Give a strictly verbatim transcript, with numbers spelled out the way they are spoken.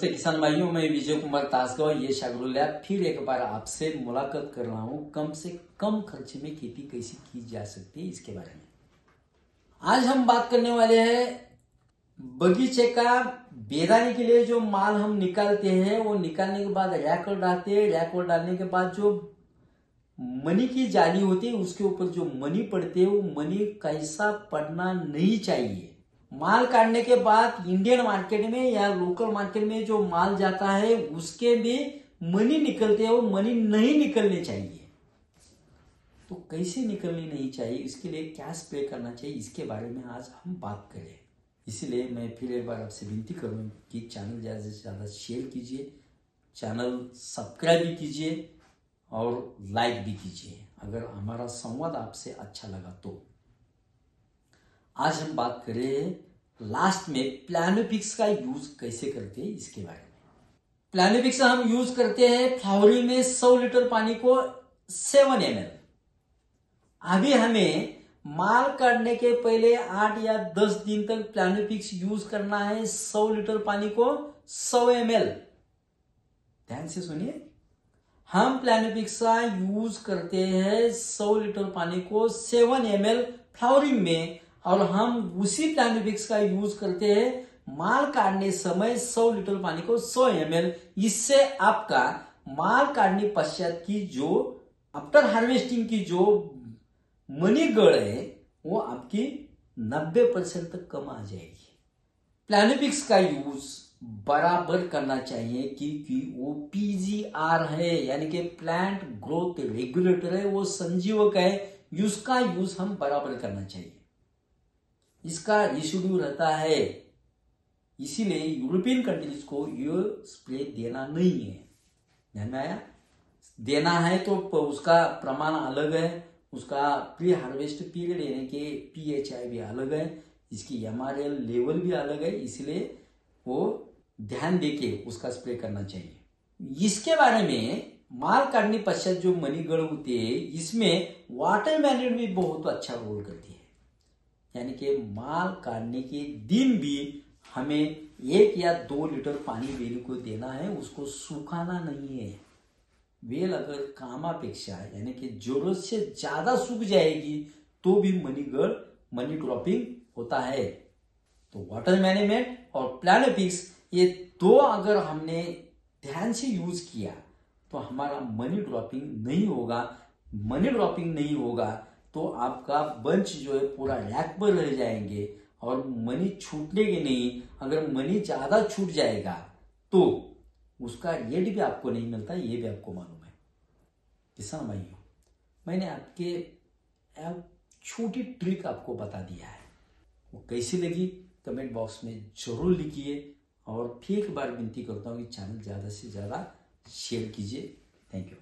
नमस्ते किसान भाइयों, मैं विजय कुमार तासगांव ये शागरुल्या फिर एक बार आपसे मुलाकात कर रहा हूँ। कम से कम खर्च में खेती कैसे की जा सकती है इसके बारे में आज हम बात करने वाले हैं। बगीचे का बेदाने के लिए जो माल हम निकालते हैं वो निकालने के बाद रैक पर डालते हैं। रैक पर डालने के बाद जो मनी की जाली होती है उसके ऊपर जो मनी पड़ते हैं वो मनी कैसा पड़ना नहीं चाहिए। माल काटने के बाद इंडियन मार्केट में या लोकल मार्केट में जो माल जाता है उसके भी मनी निकलते हैं, वो मनी नहीं निकलने चाहिए। तो कैसे निकलनी नहीं चाहिए, इसके लिए क्या स्प्रे करना चाहिए, इसके बारे में आज हम बात करें। इसलिए मैं फिर एक बार आपसे विनती करूँ कि चैनल ज़्यादा से ज़्यादा शेयर कीजिए, चैनल सब्सक्राइब भी कीजिए और लाइक भी कीजिए अगर हमारा संवाद आपसे अच्छा लगा तो। आज हम बात करें लास्ट में प्लानोपिक्स का यूज कैसे करते हैं इसके बारे में। प्लानोपिक्स हम यूज करते हैं फ्लावरिंग में सौ लीटर पानी को सेवन एम एल। अभी हमें माल काटने के पहले आठ या दस दिन तक प्लानोपिक्स यूज करना है। सौ लीटर पानी को सौ एम एल। ध्यान से सुनिए, हम प्लानोपिक्स का यूज करते हैं सौ लीटर पानी को सेवन एम एल फ्लावरिंग में, और हम उसी प्लानोपिक्स का यूज करते हैं माल काटने समय सौ लीटर पानी को सौ एम एल। इससे आपका माल काटने पश्चात की जो आफ्टर हार्वेस्टिंग की जो मनी गड़ है वो आपकी नब्बे परसेंट तक कम आ जाएगी। प्लानोपिक्स का यूज बराबर करना चाहिए क्योंकि वो पीजीआर है, यानी कि प्लांट ग्रोथ रेगुलेटर है, वो संजीवक है। उसका यूज हम बराबर करना चाहिए। इसका रेसिड्यू रहता है, इसीलिए यूरोपियन कंट्रीज को ये स्प्रे देना नहीं है। ध्यान में आया? देना है तो उसका प्रमाण अलग है, उसका प्री हार्वेस्ट पीरियड यानी कि पीएचआई भी अलग है, इसकी एमआरएल लेवल भी अलग है, इसलिए वो ध्यान देके उसका स्प्रे करना चाहिए। इसके बारे में माल काटने पश्चात जो मनी गड़ होती है इसमें वाटर मैनेजमेंट भी बहुत अच्छा रोल करती है। यानी कि माल काटने के दिन भी हमें एक या दो लीटर पानी बेल को देना है, उसको सुखाना नहीं है। बेल अगर कामापेक्षा यानी कि जरूरत से ज्यादा सूख जाएगी तो भी मनी गड़ मनी ड्रॉपिंग होता है। तो वाटर मैनेजमेंट और प्लानोपिक्स ये दो अगर हमने ध्यान से यूज किया तो हमारा मनी ड्रॉपिंग नहीं होगा। मनी ड्रॉपिंग नहीं होगा तो आपका बंच जो है पूरा रैक पर रह जाएंगे और मनी छूटने के नहीं। अगर मनी ज्यादा छूट जाएगा तो उसका रेट भी आपको नहीं मिलता, ये भी आपको मालूम है। किसान भाइयों, मैंने आपके एक छोटी ट्रिक आपको बता दिया है, वो कैसी लगी कमेंट बॉक्स में जरूर लिखिए। और फिर एक बार विनती करता हूँ कि चैनल ज्यादा से ज्यादा शेयर कीजिए। Thank you.